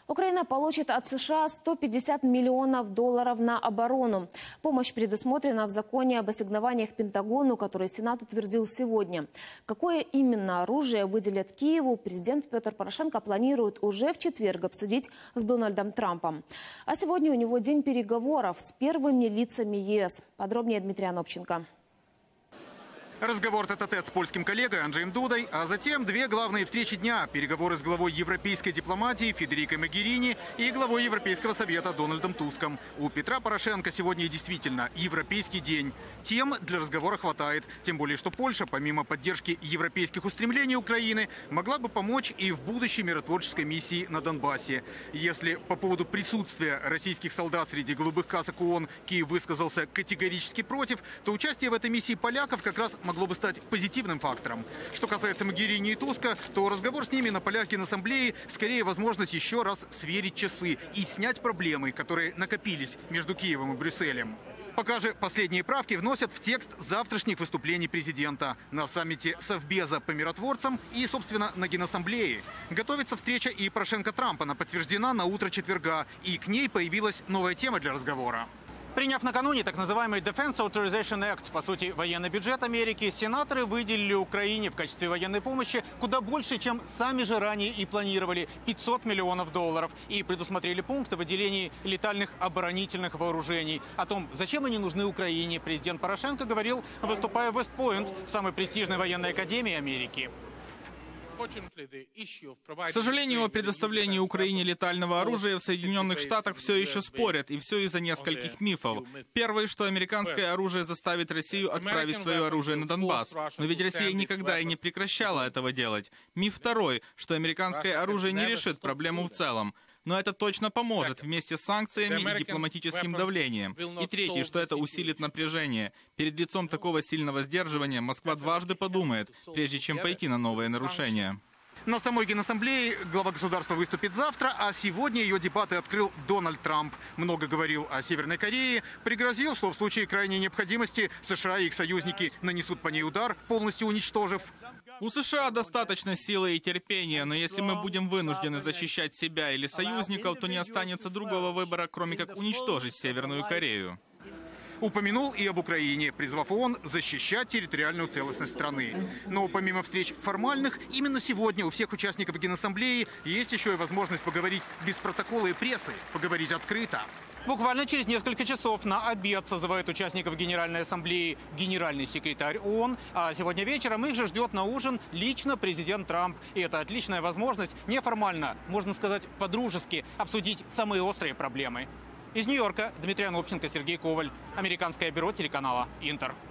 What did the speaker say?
Украина получит от США 150 миллионов долларов на оборону. Помощь предусмотрена в законе об ассигнованиях Пентагону, который Сенат утвердил сегодня. Какое именно оружие выделят Киеву, президент Петр Порошенко планирует уже в четверг обсудить с Дональдом Трампом. А сегодня у него день переговоров с первыми лицами ЕС. Подробнее Дмитрий Анопченко. Разговор тет-а-тет с польским коллегой Анджеем Дудой, а затем две главные встречи дня. Переговоры с главой европейской дипломатии Федерико Могерини и главой Европейского совета Дональдом Туском. У Петра Порошенко сегодня действительно европейский день. Тем для разговора хватает. Тем более, что Польша, помимо поддержки европейских устремлений Украины, могла бы помочь и в будущей миротворческой миссии на Донбассе. Если по поводу присутствия российских солдат среди голубых касок ООН Киев высказался категорически против, то участие в этой миссии поляков как раз могло бы стать позитивным фактором. Что касается Могерини и Туска, то разговор с ними на полях Генассамблеи скорее возможность еще раз сверить часы и снять проблемы, которые накопились между Киевом и Брюсселем. Пока же последние правки вносят в текст завтрашних выступлений президента на саммите Совбеза по миротворцам и, собственно, на Генассамблее. Готовится встреча и Порошенко-Трампа, она подтверждена на утро четверга, и к ней появилась новая тема для разговора. Приняв накануне так называемый Defense Authorization Act, по сути, военный бюджет Америки, сенаторы выделили Украине в качестве военной помощи куда больше, чем сами же ранее и планировали – 500 миллионов долларов. И предусмотрели пункты в выделении летальных оборонительных вооружений. О том, зачем они нужны Украине, президент Порошенко говорил, выступая в Вест-Пойнт, самой престижной военной академии Америки. К сожалению, о предоставлении Украине летального оружия в Соединенных Штатах все еще спорят, и все из-за нескольких мифов. Первый, что американское оружие заставит Россию отправить свое оружие на Донбасс. Но ведь Россия никогда и не прекращала этого делать. Миф второй, что американское оружие не решит проблему в целом. Но это точно поможет вместе с санкциями и дипломатическим давлением. И третий, что это усилит напряжение. Перед лицом такого сильного сдерживания Москва дважды подумает, прежде чем пойти на новые нарушения. На самой Генассамблее глава государства выступит завтра, а сегодня ее дебаты открыл Дональд Трамп. Много говорил о Северной Корее, пригрозил, что в случае крайней необходимости США и их союзники нанесут по ней удар, полностью уничтожив. У США достаточно силы и терпения, но если мы будем вынуждены защищать себя или союзников, то не останется другого выбора, кроме как уничтожить Северную Корею. Упомянул и об Украине, призвав ООН защищать территориальную целостность страны. Но помимо встреч формальных, именно сегодня у всех участников Генассамблеи есть еще и возможность поговорить без протокола и прессы, поговорить открыто. Буквально через несколько часов на обед созывает участников Генеральной Ассамблеи генеральный секретарь ООН. А сегодня вечером их же ждет на ужин лично президент Трамп. И это отличная возможность неформально, можно сказать, по-дружески обсудить самые острые проблемы. Из Нью-Йорка Дмитрий Анопченко, Сергей Коваль. Американское бюро телеканала «Интер».